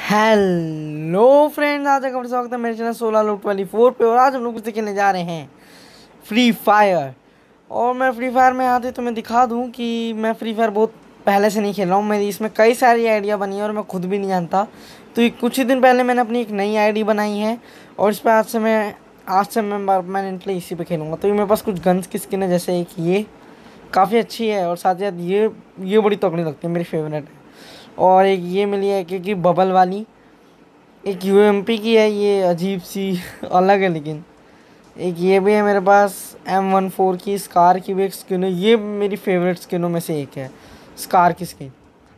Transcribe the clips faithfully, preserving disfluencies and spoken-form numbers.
Hello friends, आज का स्वागत है मेरे चैनल सोलह लोग ट्वेंटी फोर पे। और आज हम लोग कुछ खेलने जा रहे हैं फ्री फायर। और मैं फ्री फायर में आते तो मैं दिखा दूं कि मैं फ्री फायर बहुत पहले से नहीं खेल रहा हूँ। मेरी इसमें कई सारी आइडिया बनी है और मैं खुद भी नहीं जानता। तो ये कुछ ही दिन पहले मैंने अपनी एक नई आईडी बनाई है और इस पर आज से मैं आज से मैं परमानेंटली इसी पे खेलूँगा। तो ये मेरे पास कुछ गन्स की स्किन है, जैसे एक ये काफ़ी अच्छी है और साथ ही साथ ये ये बड़ी तगड़ी लगती है, मेरी फेवरेट है। और एक ये मिली है क्योंकि बबल वाली, एक यूएमपी की है, ये अजीब सी अलग है। लेकिन एक ये भी है मेरे पास एम वन फोर की स्कार की भी एक स्किन है। ये मेरी फेवरेट स्किनों में से एक है, स्कार की स्किन।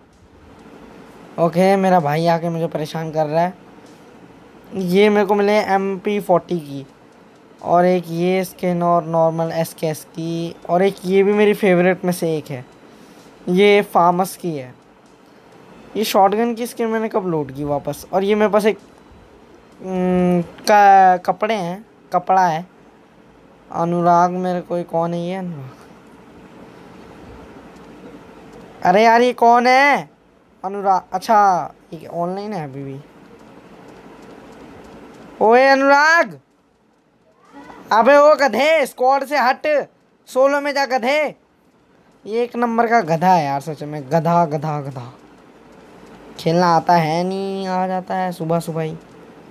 ओके, मेरा भाई आके मुझे परेशान कर रहा है। ये मेरे को मिले एम पी फोर्टी की, और एक ये स्किन और नॉर्मल एस के एस की, और एक ये भी मेरी फेवरेट में से एक है, ये फार्मस की है। ये शॉटगन की स्किन मैंने कब लोड की वापस। और ये मेरे पास एक हम्म, का कपड़े हैं, कपड़ा है अनुराग। मेरे कोई कौन है ये अनुराग? अरे यार ये कौन है अनुराग? अच्छा, ये ऑनलाइन है अभी भी। ओए अनुराग, अबे ओ गधे, स्क्वाड से हट, सोलो में जा गधे। ये एक नंबर का गधा है यार, सच में गधा गधा गधा। खेलना आता है नहीं, आ जाता है सुबह सुबह ही।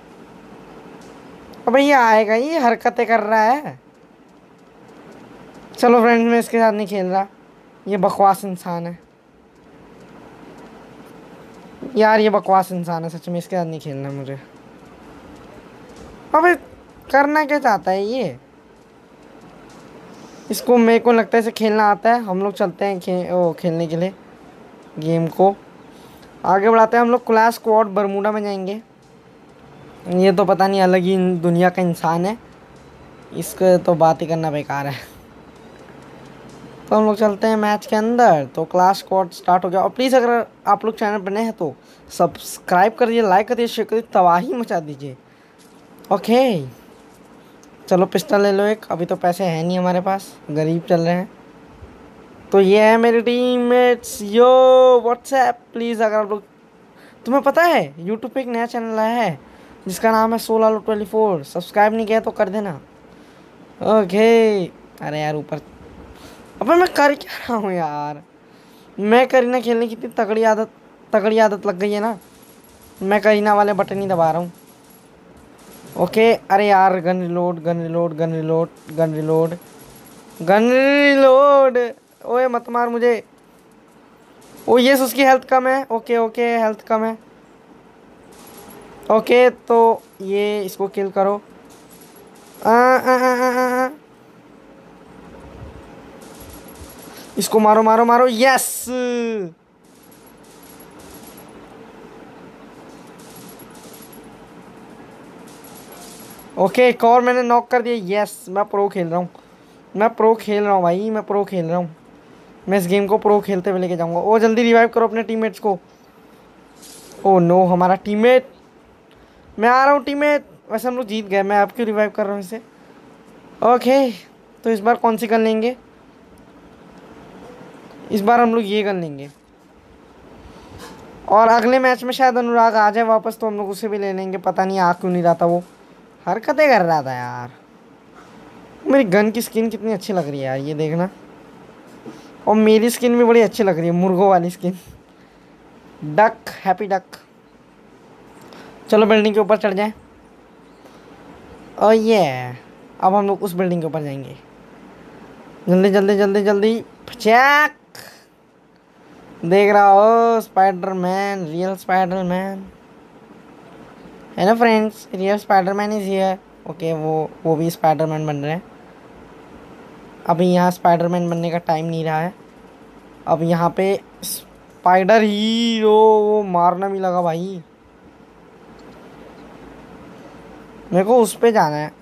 अबे ये आएगा, ये हरकतें कर रहा है। चलो फ्रेंड्स, मैं इसके साथ नहीं खेल रहा, ये बकवास इंसान है यार, ये बकवास इंसान है सच में। इसके साथ नहीं खेलना मुझे। अबे करना क्या चाहता है ये? इसको मेरे को लगता है इसे खेलना आता है। हम लोग चलते हैं खे, ओ, खेलने के लिए गेम को आगे बढ़ाते हैं। हम लोग क्लास स्क्वाड बरमूडा में जाएंगे। ये तो पता नहीं अलग ही दुनिया का इंसान है, इसको तो बात ही करना बेकार है। तो हम लोग चलते हैं मैच के अंदर। तो क्लास स्क्वाड स्टार्ट हो गया। और प्लीज़ अगर आप लोग चैनल पर नए हैं तो सब्सक्राइब करिए, लाइक करिए, शेयर करिए, तबाही मचा दीजिए। ओके चलो पिस्टल ले लो एक। अभी तो पैसे हैं नहीं हमारे पास, गरीब चल रहे हैं। तो ये है मेरी टीममेट्स। Yo WhatsApp. प्लीज़ अगर आप लोग, तुम्हें पता है यूट्यूब पे एक नया चैनल आया है जिसका नाम है सोलह लोग ट्वेंटी फोर। सब्सक्राइब नहीं किया तो कर देना। ओके, अरे यार ऊपर, अबे मैं कर क्या रहा हूँ यार? मैं करीना खेलने की इतनी तगड़ी आदत तगड़ी आदत लग गई है ना, मैं करीना वाले बटन ही दबा रहा हूँ। ओके, अरे यार gun reload gun reload gun reload gun reload gun reload. ओए मत मार मुझे। ओ यस, उसकी हेल्थ कम है। ओके ओके, हेल्थ कम है। ओके तो ये इसको किल करो। आ, आ, आ, आ, आ, आ। इसको मारो मारो मारो, यस। ओके, एक और मैंने नॉक कर दिया। यस, मैं प्रो खेल रहा हूँ, मैं प्रो खेल रहा हूँ भाई, मैं प्रो खेल रहा हूँ। मैं इस गेम को प्रो खेलते हुए लेके जाऊंगा। ओ जल्दी रिवाइव करो अपने टीममेट्स को। ओ नो, हमारा टीममेट। मैं आ रहा हूँ टीममेट। वैसे हम लोग जीत गए, मैं आप क्यों रिवाइव कर रहा हूँ इसे? ओके, तो इस बार कौन सी गन लेंगे? इस बार हम लोग ये गन लेंगे। और अगले मैच में शायद अनुराग आ जाए वापस, तो हम लोग उसे भी ले लेंगे। पता नहीं आ क्यों नहीं रहा था, वो हरकतें कर रहा था यार। मेरी गन की स्किन कितनी अच्छी लग रही है यार, ये देखना। और मेरी स्किन भी बड़ी अच्छी लग रही है, मुर्गों वाली स्किन। Duck, happy duck. चलो बिल्डिंग के ऊपर चढ़ जाए। और ये अब हम लोग उस बिल्डिंग के ऊपर जाएंगे। जल्दी जल्दी जल्दी जल्दी, फचैक। देख रहा हो स्पाइडरमैन, रियल स्पाइडरमैन है ना friends, real Spiderman is here. Okay, वो वो भी स्पाइडरमैन बन रहे हैं। अभी यहाँ स्पाइडरमैन बनने का टाइम नहीं रहा है। अब यहाँ पे स्पाइडर हीरो, वो मारना भी लगा भाई। मेरे को उस पे जाना है।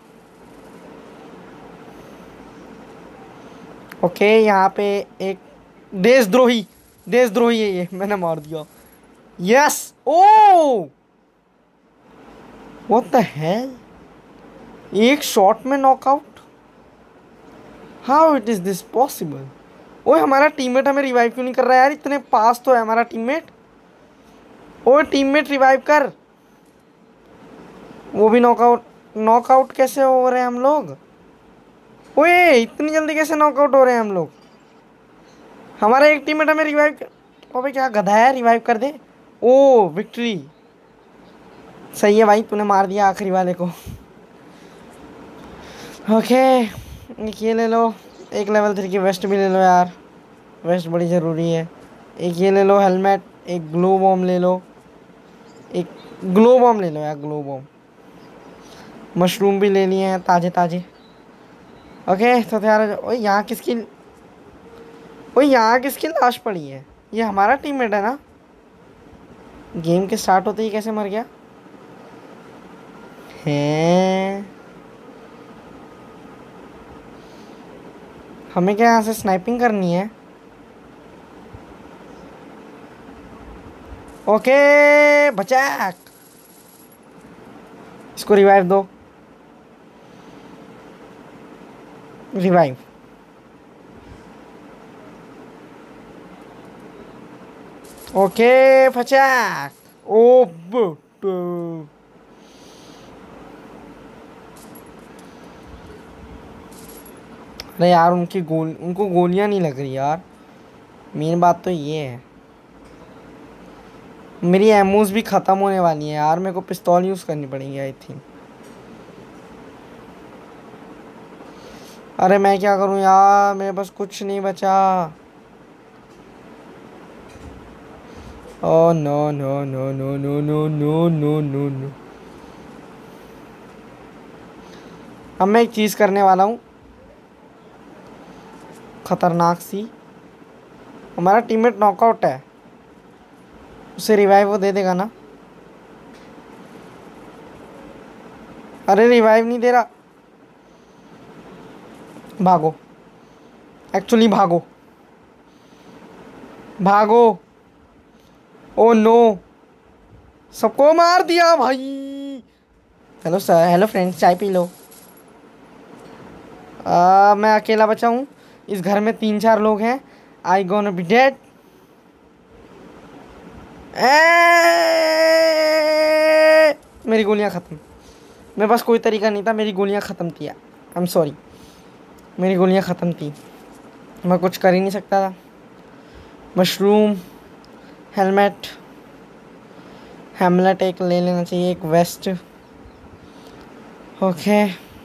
ओके, यहाँ पे एक देशद्रोही देशद्रोही है ये, मैंने मार दिया। Yes. Oh what the hell, एक शॉट में knockout. How it is this possible? ओए हमारा टीममेट हमें रिवाइव क्यों नहीं कर रहा है यार? इतने पास तो है हमारा टीममेट। ओ टीममेट रिवाइव कर। वो भी नॉकआउट। नॉकआउट कैसे हो रहे हैं हम लोग? ओए इतनी जल्दी कैसे नॉकआउट हो रहे हैं हम लोग? हमारा एक टीममेट हमें रिवाइव कर। ओबे क्या गधा है, रिवाइव कर दे। ओ विक्ट्री। सही है भाई, तूने मार दिया आखिरी वाले को। ओके एक ये ले लो। एक लेवल थ्री की वेस्ट भी ले लो यार, वेस्ट बड़ी ज़रूरी है। एक ये ले लो हेलमेट। एक ग्लो बॉम्ब ले लो। एक ग्लो बॉम्ब ले लो यार, ग्लो बॉम्ब। मशरूम भी ले लिए हैं ताज़े ताज़े। ओके तो तैयार हो जाओ। ओए यहाँ किसकी ओए यहाँ किसकी लाश पड़ी है? ये हमारा टीममेट है ना? गेम के स्टार्ट होते ही कैसे मर गया है? हमें क्या यहाँ से स्नाइपिंग करनी है? ओके बचा। इसको रिवाइव दो। रिवाइव। ओके फचाक। ओ ब- अरे यार उनकी गोल उनको गोलियां नहीं लग रही यार। मेन बात तो ये है। मेरी एमोस भी ख़त्म होने वाली है यार, मेरे को पिस्तौल यूज़ करनी पड़ेगी आई थिंक। अरे मैं क्या करूं यार, मेरे पास कुछ नहीं बचा। Oh no no no no no no no no no नो। अब मैं एक चीज़ करने वाला हूँ खतरनाक सी। हमारा टीममेट नॉकआउट है, उसे रिवाइव वो दे देगा ना? अरे रिवाइव नहीं दे रहा। भागो, एक्चुअली भागो भागो। ओ नो, सबको मार दिया भाई। हेलो सर, हेलो फ्रेंड्स, चाय पी लो। आ, मैं अकेला बचा हूँ, इस घर में तीन चार लोग हैं। I gonna be dead. मेरी गोलियां ख़त्म। मेरे पास कोई तरीका नहीं था, मेरी गोलियां ख़त्म थी। आई एम सॉरी, मेरी गोलियां ख़त्म थी, मैं कुछ कर ही नहीं सकता था। मशरूम, हेलमेट, हेमलेट एक ले लेना चाहिए, एक वेस्ट। Okay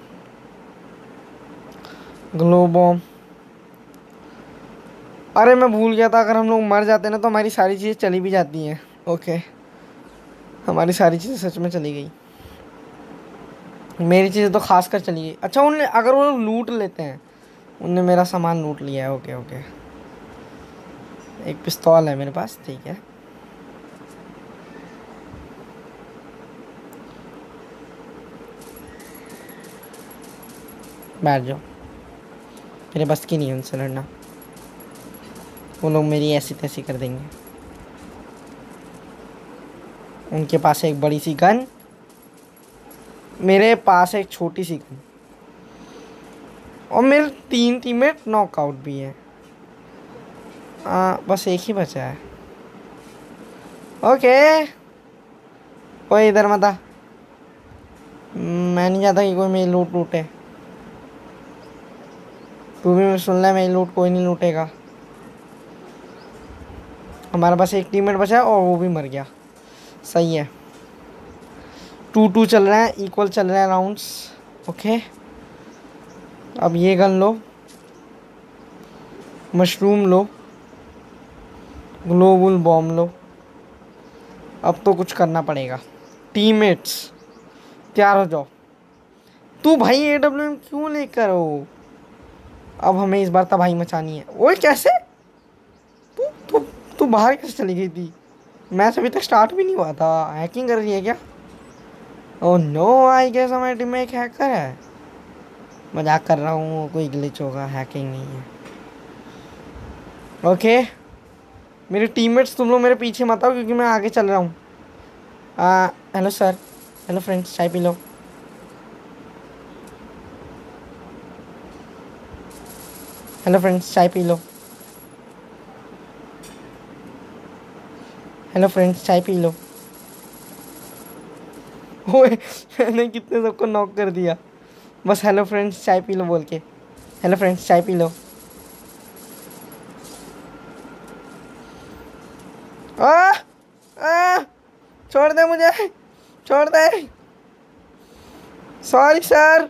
glow bomb. अरे मैं भूल गया था, अगर हम लोग मर जाते ना तो हमारी सारी चीज़ें चली भी जाती हैं। ओके हमारी सारी चीज़ें सच में चली गई। मेरी चीज़ें तो खास कर चली गई। अच्छा उन्हें अगर वो लोग लूट लेते हैं, उनने मेरा सामान लूट लिया है। ओके ओके एक पिस्तौल है मेरे पास, ठीक है। बैठ जाओ, मेरे बस की नहीं है उनसे लड़ना। वो लोग मेरी ऐसी तैसी कर देंगे। उनके पास एक बड़ी सी गन, मेरे पास एक छोटी सी गन, और मेरे तीन टीममेट नॉकआउट भी हैं। आ, बस एक ही बचा है। ओके कोई इधर मत आ, मैं नहीं चाहता कि कोई मेरी लूट लूटे। तू भी सुन ले, मेरी लूट कोई नहीं लूटेगा। हमारे पास एक टीममेट बचा है और वो भी मर गया। सही है, टू टू चल रहे हैं, इक्वल चल रहे हैं राउंड्स। ओके अब ये गन लो, मशरूम लो, ग्लोबल बॉम्ब लो। अब तो कुछ करना पड़ेगा। टीममेट्स तैयार हो जाओ। तू भाई ए डब्ल्यू एम क्यों लेकर हो? अब हमें इस बार तबाही मचानी है। ओए कैसे तू तू तू बाहर कैसे चली गई थी? मैच अभी तक स्टार्ट भी नहीं हुआ था, हैकिंग कर रही है क्या? ओह नो, आई गेस हमारे टीम में एक हैकर है। मजाक कर रहा हूँ, कोई ग्लिच होगा, हैकिंग नहीं है। ओके मेरे टीममेट्स तुम लोग मेरे पीछे मत आओ क्योंकि मैं आगे चल रहा हूँ। हेलो सर, हेलो फ्रेंड्स, चाय पी लो। हेलो फ्रेंड्स, चाय पी लो। हेलो फ्रेंड्स, चाय पी लो। ओए मैंने कितने सबको नॉक कर दिया। बस हेलो फ्रेंड्स चाय पी लो बोल के। हेलो फ्रेंड्स चाय पी लो। आ, आ, छोड़ दे मुझे, छोड़ दे। सॉरी सर,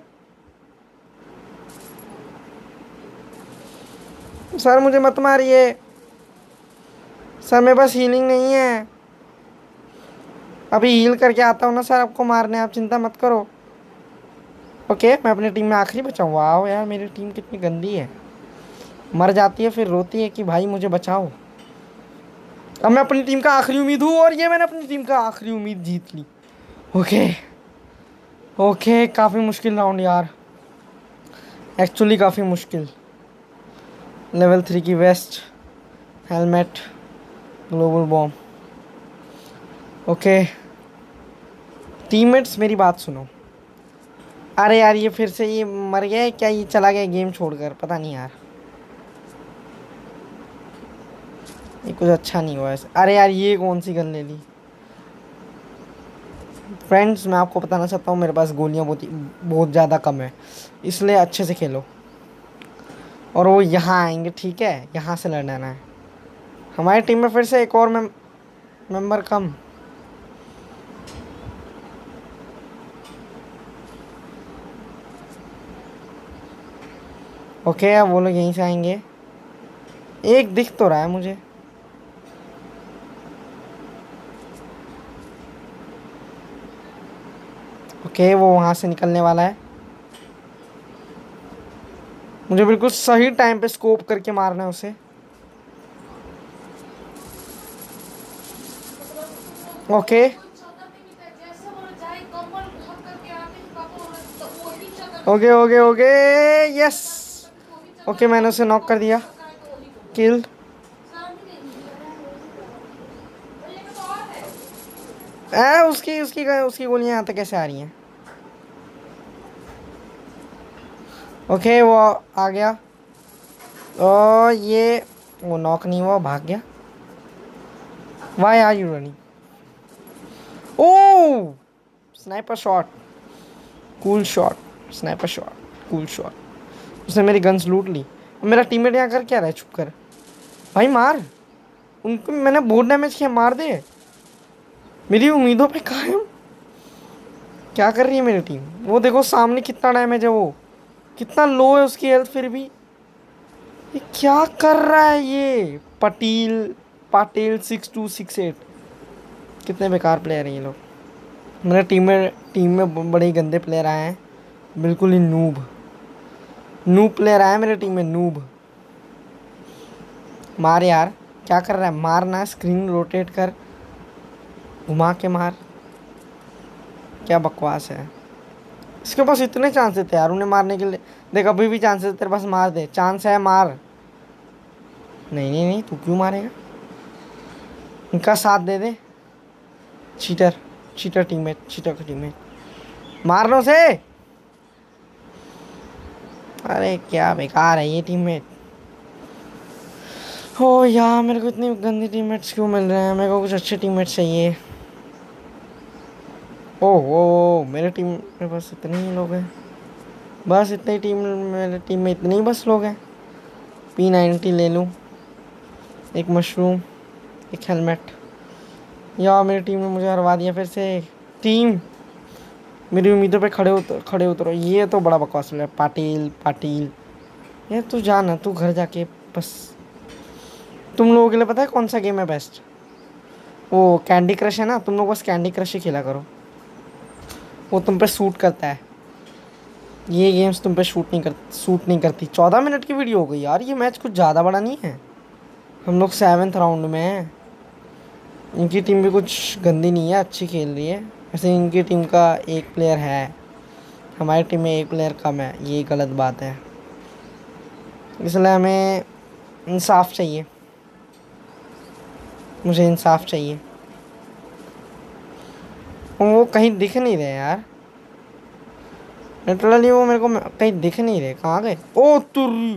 सर मुझे मत मारिए सर, मेरे पास हीलिंग नहीं है। अभी हील करके आता हूँ ना सर आपको मारने, आप चिंता मत करो। ओके मैं अपनी टीम में आखिरी बचा हूँ। वाह यार मेरी टीम कितनी गंदी है, मर जाती है फिर रोती है कि भाई मुझे बचाओ। अब मैं अपनी टीम का आखिरी उम्मीद हूँ और ये मैंने अपनी टीम का आखिरी उम्मीद जीत ली। ओके ओके काफ़ी मुश्किल राउंड यार, एक्चुअली काफ़ी मुश्किल। लेवल थ्री की vest, helmet, global bomb. Okay teammates मेरी बात सुनो। अरे यार ये फिर से ये मर गया है क्या, ये चला गया गेम छोड़कर, पता नहीं यार, ये कुछ अच्छा नहीं हुआ ऐसे। अरे यार ये कौन सी गन ले ली। फ्रेंड्स मैं आपको बताना चाहता हूँ मेरे पास गोलियाँ बहुत ही बहुत ज़्यादा कम है, इसलिए अच्छे से खेलो। और वो यहाँ आएंगे ठीक है, यहाँ से लड़ना है। हमारी टीम में फिर से एक और मेम, मेंबर कम। ओके अब वो लोग यहीं से आएंगे, एक दिख तो रहा है मुझे। ओके वो वहाँ से निकलने वाला है, मुझे बिल्कुल सही टाइम पे स्कोप करके मारना है उसे। Okay okay okay okay yes. Okay मैंने उसे नॉक कर दिया, किल। ए उसकी उसकी उसकी गोलियां यहाँ तक कैसे आ रही हैं। ओके वो आ गया और ये वो नॉक नहीं हुआ, भाग गया। Why are you running. Oh sniper shot, cool shot, sniper shot, cool shot. उसने मेरी गन्स लूट ली। मेरा टीममेट यहाँ कर क्या रहा है, छुप कर। भाई मार उनको, मैंने बहुत डैमेज किया, मार दे। मेरी उम्मीदों पे कायम क्या कर रही है मेरी टीम। वो देखो सामने कितना डैमेज है, वो कितना लो है उसकी हेल्थ, फिर भी ये क्या कर रहा है ये Patel Patil six two six eight. कितने बेकार प्लेयर हैं ये लोग। मेरे टीम में टीम में बड़े ही गंदे प्लेयर आए हैं, बिल्कुल ही नूब नूब प्लेयर आए हैं मेरे टीम में, नूब। मार यार, क्या कर रहा है, मारना, स्क्रीन रोटेट कर, घुमा के मार। क्या बकवास है, इसके पास इतने चांसेस थे यार उन्हें मारने के लिए। देख अभी भी चांसेस तेरे पास, मार दे, चांस है मार। नहीं नहीं नहीं तू क्यों मारेगा, इनका साथ दे दे। चीटर चीटर टीममेट, चीटर का टीममेट, मारनो से। अरे क्या बेकार है ये टीममेट। हो यार मेरे को इतनी गंदी टीममेट्स क्यों मिल रहे हैं, मेरे को कुछ अच्छे टीममेट्स चाहिए। ओह ओ मेरे टीम मेरे पास इतने ही लोग हैं, बस इतनी टीम, मेरे टीम में इतने ही बस लोग हैं। पी नाइन्टी ले लूँ, एक मशरूम, एक हेलमेट। यार मेरी टीम ने मुझे हरवा दिया फिर से। टीम मेरी उम्मीदों पे खड़े उतर खड़े उतरो। ये तो बड़ा बकवास है, पाटिल पाटिल। ये तू जाना, तू घर जाके बस। तुम लोगों के लिए पता है कौन सा गेम है बेस्ट, वो कैंडी क्रश है ना, तुम लोग बस कैंडी क्रश ही खेला करो, वो तुम पे सूट करता है। ये गेम्स तुम पे शूट नहीं कर सूट नहीं करती। चौदह मिनट की वीडियो हो गई यार, ये मैच कुछ ज़्यादा बड़ा नहीं है। हम लोग सेवन्थ राउंड में हैं, इनकी टीम भी कुछ गंदी नहीं है, अच्छी खेल रही है। वैसे इनकी टीम का एक प्लेयर है, हमारी टीम में एक प्लेयर कम है, ये गलत बात है। इसलिए हमें इंसाफ चाहिए, मुझे इंसाफ चाहिए। वो कहीं दिख नहीं रहे यार, लिटरली वो मेरे को कहीं दिख नहीं रहे, कहाँ गए। ओ तुर्री,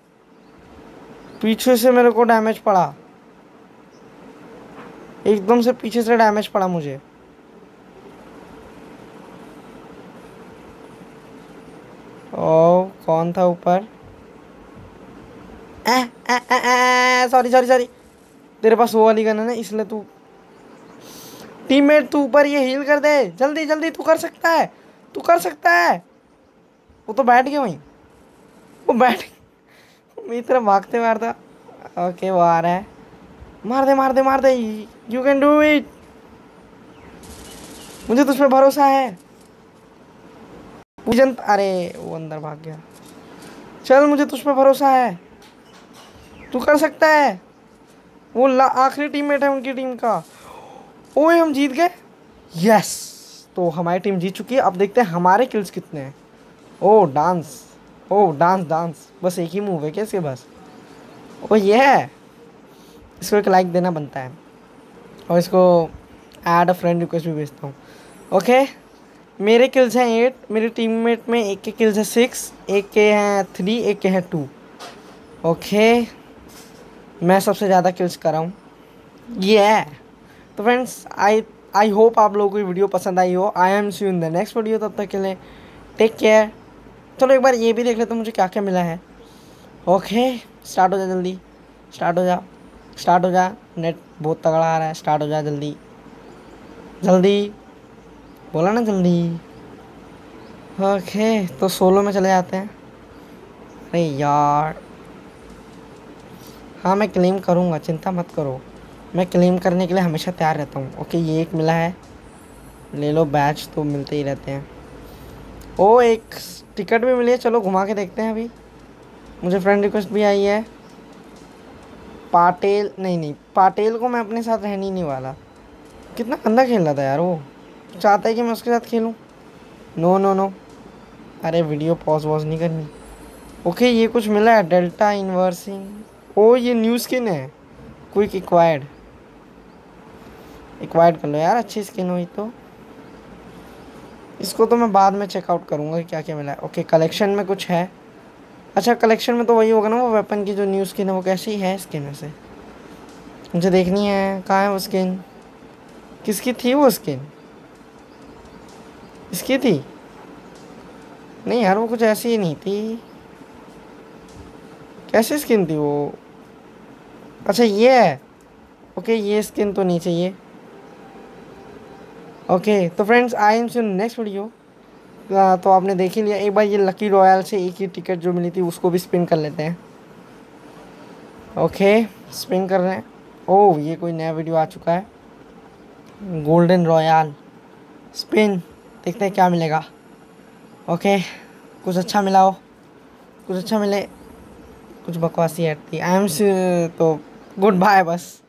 पीछे से मेरे को डैमेज पड़ा, एकदम से पीछे से डैमेज पड़ा मुझे। ओ कौन था ऊपर? सॉरी सॉरी सॉरी, तेरे पास वो वाली गन है ना, इसलिए तू टीममेट, तू ऊपर ये हील कर दे जल्दी जल्दी, तू कर सकता है, तू कर सकता है। वो तो बैठ गया वहीं, वो बैठ मेरी तरफ भागते मारता। ओके वो आ रहा है, मार दे मार दे मार दे, यू कैन डू इट, मुझे तुझ पे भरोसा है। पूजन, अरे वो अंदर भाग गया। चल मुझे तुझ पे भरोसा है, तू कर सकता है। वो आखिरी टीममेट है उनकी टीम का। ओए हम जीत गए, यस। तो हमारी टीम जीत चुकी है। अब देखते हैं हमारे किल्स कितने हैं। Oh dance, oh dance dance, बस एक ही मूव है क्या इसके बस? ओ ये है, इसको एक लाइक देना बनता है, और इसको ऐड अ फ्रेंड रिक्वेस्ट भी भेजता हूँ। ओके, मेरे किल्स हैं एट, मेरी टीममेट में एक के किल्स है सिक्स, एक के हैं थ्री, एक के हैं टू। ओके, मैं सबसे ज़्यादा किल्स कर रहा हूँ, ये है। तो फ्रेंड्स, आई आई होप आप लोगों को ये वीडियो पसंद आई हो। I am see you in the next video, तब तक के लिए टेक केयर। चलो एक बार ये भी देख लेते हैं मुझे क्या क्या मिला है। ओके, स्टार्ट हो जा जल्दी, स्टार्ट हो जा, स्टार्ट हो जा, नेट बहुत तगड़ा आ रहा है, स्टार्ट हो जा जल्दी जल्दी, बोला ना जल्दी। ओके, तो सोलो में चले जाते हैं। अरे यार, हाँ मैं क्लेम करूँगा, चिंता मत करो, मैं क्लेम करने के लिए हमेशा तैयार रहता हूँ। ओके, ये एक मिला है, ले लो, बैच तो मिलते ही रहते हैं। ओ एक टिकट भी मिली है, चलो घुमा के देखते हैं। अभी मुझे फ्रेंड रिक्वेस्ट भी आई है। पाटेल, नहीं नहीं, पाटेल को मैं अपने साथ रहने ही नहीं वाला। कितना गंदा खेल रहा था यार वो, चाहता है कि मैं उसके साथ खेलूँ। नो नो नो, अरे वीडियो पॉज वॉज नहीं करनी। ओके, ये कुछ मिला है, डेल्टा इन्वर्सिंग। ओ ये न्यू स्किन है, क्विक एक्वायर्ड, एक्वायर्ड कर लो यार, अच्छी स्किन हुई तो। इसको तो मैं बाद में चेकआउट करूँगा कि क्या क्या मिला है। ओके, कलेक्शन में कुछ है। अच्छा, कलेक्शन में तो वही होगा ना, वो वेपन की जो न्यू स्किन है, वो कैसी है स्किन वैसे? मुझे देखनी है, कहाँ है वो स्किन? किसकी थी वो स्किन? इसकी थी? नहीं यार, वो कुछ ऐसी ही नहीं थी। कैसी स्किन थी वो? अच्छा ये है। ओके, ये स्किन तो नहीं चाहिए। ओके, तो friends, I am see next video. तो आपने देख ही लिया, एक बार ये लकी रॉयल से एक ही टिकट जो मिली थी उसको भी स्पिन कर लेते हैं। ओके, स्पिन कर रहे हैं। ओह, ये कोई नया वीडियो आ चुका है, गोल्डन रॉयल स्पिन, देखते हैं क्या मिलेगा। ओके, कुछ अच्छा मिला हो, कुछ अच्छा मिले, कुछ बकवासी ऐड थी। आई एम सी, तो गुड बाय बस।